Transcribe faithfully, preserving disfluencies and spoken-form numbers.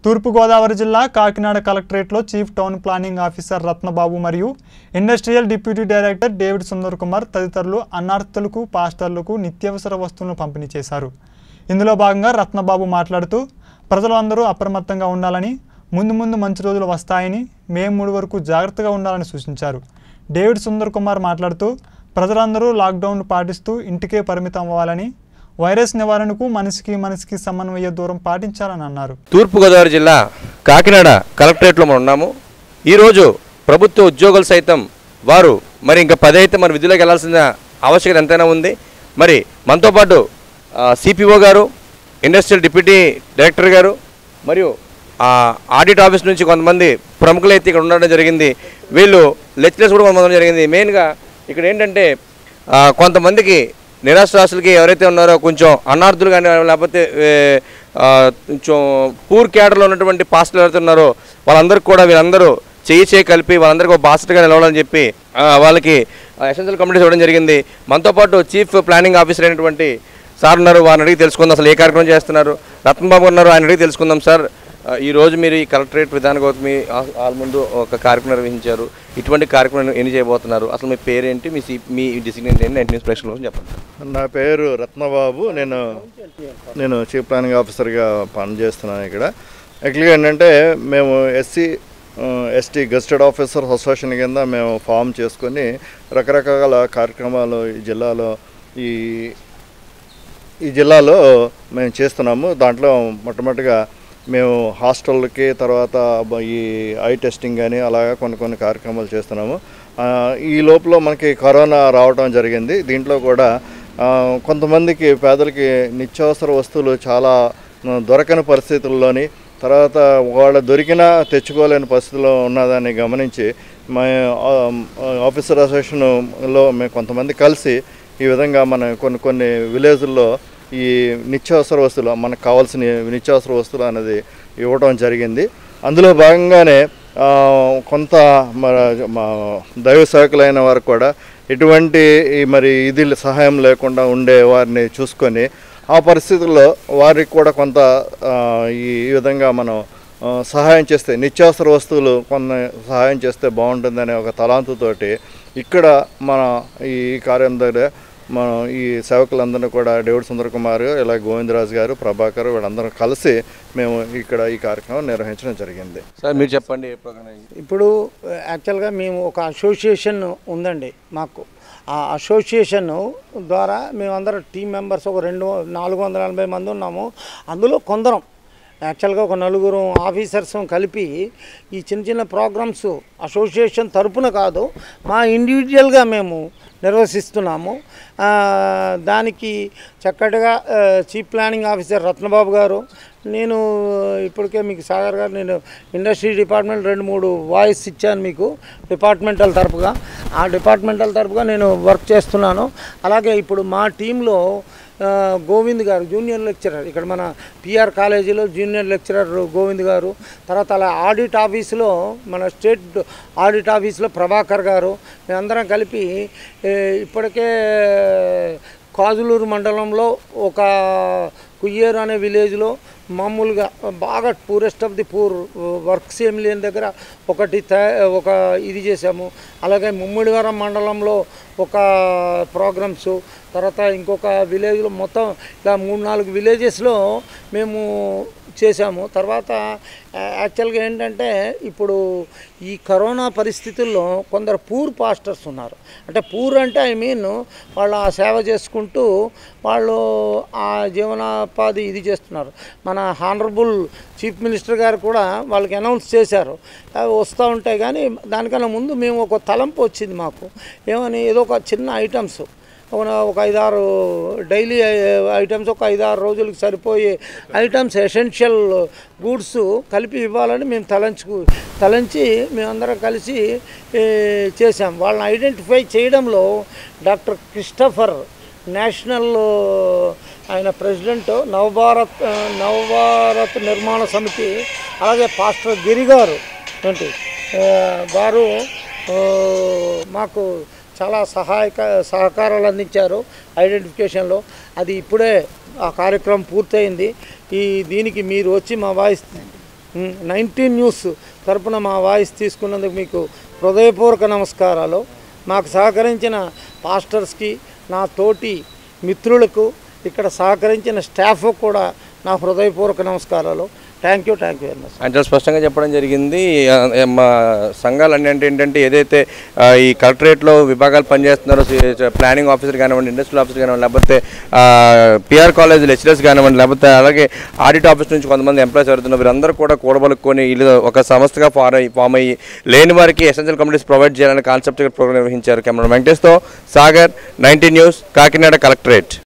తూర్పుగోదావరి జిల్లా కాకినాడ కలెక్టరేట్లో chief town planning officer Ratnababu మరియు industrial deputy director David Sundar Kumar తదితరులు అన్నార్థులకు పాస్టర్లకు నిత్యావసర వస్తువులను పంపిణీ చేశారు. ఇందులో భాగంగా రత్నబాబు మాట్లాడుతూ ప్రజలందరూ అప్రమత్తంగా ఉండాలని, ముందు ముందు మంచి రోజులు వస్తాయని, మే మూడు వరకు జాగ్రత్తగా ఉండాలని సూచించారు. డేవిడ్ సుందర్ కుమార్ మాట్లాడుతూ ప్రజలందరూ లాక్డౌన్ పాటిస్తూ ఇంటికే పరిమితం అవ్వాలని, వైరస్ నివారణకు మనిషికి మనిషికి సమన్వయ దూరం పాటించాలని అన్నారు. తూర్పుగోదావరి జిల్లా కాకినాడ కలెక్టరేట్లో మనం ఉన్నాము. ఈరోజు ప్రభుత్వ ఉద్యోగులు సైతం వారు మరి ఇంకా పది అయితే మరి విధులకు వెళ్లాల్సిన ఆవశ్యకత ఎంతైనా ఉంది. మరి మనతో పాటు సిపిఓ గారు, ఇండస్ట్రియల్ డిప్యూటీ డైరెక్టర్ గారు మరియు ఆడిట్ ఆఫీస్ నుంచి కొంతమంది ప్రముఖులు అయితే ఇక్కడ ఉండడం జరిగింది. వీళ్ళు లెక్చరర్స్ కూడా ఉండడం జరిగింది. మెయిన్గా ఇక్కడ ఏంటంటే కొంతమందికి నిరాశ్రాసులకి ఎవరైతే ఉన్నారో కొంచెం అన్నార్థులు కానీ లేకపోతే కొంచెం పూర్ క్యాడర్లో ఉన్నటువంటి పాస్టర్లు ఎవరైతే ఉన్నారో వాళ్ళందరికీ కూడా వీళ్ళందరూ చేయి చేయి కలిపి వాళ్ళందరికీ ఒక బాస్టర్గా నిలవాలని చెప్పి వాళ్ళకి ఎసెన్షియల్ కమిటీస్ ఇవ్వడం జరిగింది. మనతో పాటు చీఫ్ ప్లానింగ్ ఆఫీసర్ అయినటువంటి సార్ ఉన్నారు. వారిని అడిగి తెలుసుకుందాం అసలు ఏ కార్యక్రమం చేస్తున్నారు. రత్నబాబు ఉన్నారు, ఆయన అడిగి తెలుసుకుందాం. సార్, ఈరోజు మీరు ఈ కలెక్టరేట్ విధాన గౌతమి వాళ్ళ ముందు ఒక కార్యక్రమం నిర్వహించారు. ఇటువంటి కార్యక్రమం ఎన్ని చేయబోతున్నారు? అసలు మీ పేరేంటి, మీ సి మీ డిసిగ్నేట్ ఏంటి, నైన్టీన్ ఇన్స్పెక్షన్ కోసం చెప్పండి. నా పేరు రత్నబాబు. నేను నేను చీఫ్ ప్లానింగ్ ఆఫీసర్గా పనిచేస్తున్నాను ఇక్కడ. యాక్చువల్గా ఏంటంటే మేము SC ST gazetted officers association కింద మేము ఫామ్ చేసుకొని రకరకాల కార్యక్రమాలు ఈ జిల్లాలో ఈ ఈ జిల్లాలో మేము చేస్తున్నాము. దాంట్లో మొట్టమొదటిగా మేము హాస్టళ్ళకి, తర్వాత ఈ ఐ టెస్టింగ్ కానీ అలాగా కొన్ని కొన్ని కార్యక్రమాలు చేస్తున్నాము. ఈ లోపల మనకి కరోనా రావడం జరిగింది. దీంట్లో కూడా కొంతమందికి పేదలకి నిత్యావసర వస్తువులు చాలా దొరకని పరిస్థితుల్లోని, తర్వాత వాళ్ళ దొరికినా తెచ్చుకోలేని పరిస్థితిలో ఉన్నదాన్ని గమనించి మా ఆఫీసర్ అసోసియేషన్లో మేము కొంతమంది కలిసి ఈ విధంగా మన కొన్ని కొన్ని విలేజ్ల్లో ఈ నిత్యావసర వస్తువులు మనకు కావాల్సిన నిత్యావసర వస్తువులు అనేది ఇవ్వడం జరిగింది. అందులో భాగంగానే కొంత మా దైవ సేవకులైన వారు కూడా ఎటువంటి మరి ఇది సహాయం లేకుండా ఉండే వారిని చూసుకొని ఆ పరిస్థితుల్లో వారికి కూడా కొంత ఈ విధంగా మనం సహాయం చేస్తే, నిత్యావసర వస్తువులు కొన్ని సహాయం చేస్తే బాగుంటుందనే ఒక తలాంతుతోటి ఇక్కడ మన ఈ కార్యం దగ్గర మనం ఈ సేవకులందరినీ కూడా డేవిడ్ సుందర్ కుమార్, ఇలా గోవిందరాజు గారు, ప్రభాకర్ వీళ్ళందరూ కలిసి మేము ఇక్కడ ఈ కార్యక్రమం నిర్వహించడం జరిగింది. సార్, మీరు చెప్పండి. ఇప్పుడు యాక్చువల్గా మేము ఒక అసోసియేషన్ ఉందండి మాకు. ఆ అసోసియేషన్ ద్వారా మేమందరం టీం మెంబర్స్ ఒక రెండు నాలుగు వందల నలభై మంది ఉన్నాము. అందులో కొందరం యాక్చువల్గా ఒక నలుగురు ఆఫీసర్స్ కలిపి ఈ చిన్న చిన్న ప్రోగ్రామ్స్ అసోసియేషన్ తరపున కాదు, మా ఇండివిజువల్గా మేము నిర్వహిస్తున్నాము. దానికి చక్కటిగా చీఫ్ ప్లానింగ్ ఆఫీసర్ రత్నబాబు గారు, నేను ఇప్పటికే మీకు సాగర్ గారు, నేను ఇండస్ట్రీ డిపార్ట్మెంట్ రెండు మూడు వాయిస్ ఇచ్చాను మీకు డిపార్ట్మెంటల్ తరపుగా. ఆ డిపార్ట్మెంటల్ తరపుగా నేను వర్క్ చేస్తున్నాను. అలాగే ఇప్పుడు మా టీంలో గోవింద్ గారు జూనియర్ లెక్చరర్, ఇక్కడ మన పిఆర్ కాలేజీలో జూనియర్ లెక్చరర్ గోవింద్ గారు, తర్వాత అలా ఆడిట్ ఆఫీసులో మన స్టేట్ ఆడిట్ ఆఫీసులో ప్రభాకర్ గారు, మేమందరం కలిపి ఇప్పటికే కాజులూరు మండలంలో ఒక కుయ్యేరు అనే విలేజ్లో మామూలుగా బాగా poorest of the poor works ఏం లేని దగ్గర ఒకటి ఒక ఇది చేసాము. అలాగే ముమ్మిడివరం మండలంలో ఒక ప్రోగ్రామ్స్, తర్వాత ఇంకొక విలేజ్లో మొత్తం ఇలా మూడు నాలుగు విలేజెస్లో మేము చేశాము. తర్వాత యాక్చువల్గా ఏంటంటే ఇప్పుడు ఈ కరోనా పరిస్థితుల్లో కొందరు పూర్ పాస్టర్స్ ఉన్నారు. అంటే పూర్ అంటే ఐ మీన్ వాళ్ళు ఆ సేవ చేసుకుంటూ వాళ్ళు ఆ జీవనోపాధి ఇది చేస్తున్నారు. మన హానరబుల్ చీఫ్ మినిస్టర్ గారు కూడా వాళ్ళకి అనౌన్స్ చేశారు, అవి వస్తూ ఉంటాయి. కానీ దానికన్నా ముందు మేము ఒక తలంపు వచ్చింది మాకు, ఏమని ఏదో ఒక చిన్న ఐటమ్స్ ఒక ఐదారు డైలీ ఐటమ్స్ ఒక ఐదారు రోజులకు సరిపోయే ఐటమ్స్ ఎసెన్షియల్ గూడ్స్ కలిపి ఇవ్వాలని మేము తలంచుకు తలంచి మేమందరం కలిసి చేసాం. వాళ్ళని ఐడెంటిఫై చేయడంలో డాక్టర్ క్రిస్టఫర్, నేషనల్ ఆయన ప్రెసిడెంట్ నవభారత్ నవభారత్ నిర్మాణ సమితి, అలాగే పాస్టర్ గిరి గారు ఏంటి వారు మాకు చాలా సహాయక సహకారాలు అందించారు ఐడెంటిఫికేషన్లో. అది ఇప్పుడే ఆ కార్యక్రమం పూర్తయింది. ఈ దీనికి మీరు వచ్చి మా వాయిస్ నైన్టీన్ న్యూస్ తరపున మా వాయిస్ తీసుకున్నందుకు మీకు హృదయపూర్వక నమస్కారాలు. మాకు సహకరించిన పాస్టర్స్కి, నా తోటి మిత్రులకు, ఇక్కడ సహకరించిన స్టాఫ్ కూడా నా హృదయపూర్వక నమస్కారాలు. Thank you thank you very much. అంటే స్పష్టంగా చెప్పడం జరిగింది. మా సంఘాలు అన్నీ అంటే ఏంటంటే ఏదైతే ఈ కలెక్టరేట్లో విభాగాలు పనిచేస్తున్నారో, ప్లానింగ్ ఆఫీసర్ కానివ్వండి, ఇండస్ట్రియల్ ఆఫీసర్ కానివ్వండి, లేకపోతే పిఆర్ కాలేజ్ లెక్చరర్స్ కానివ్వండి, లేకపోతే అలాగే ఆడిట్ ఆఫీస్ నుంచి కొంతమంది ఎంప్లాయీస్ ఎవరుతున్నారు, వీరందరూ కూడా కూడబలుక్కొని వీళ్ళు ఒక సంస్థగా ఫార్ అయ్యి ఫామ్ అయ్యి లేని వారికి ఎసెన్షియల్ కమ్యూనిటీస్ ప్రొవైడ్ చేయాలని కాన్సెప్ట్ ప్రోగ్రామ్ నిర్వహించారు. కెమెరా వెంకటేష్తో Sagar, nineteen news, Kakinada collectorate.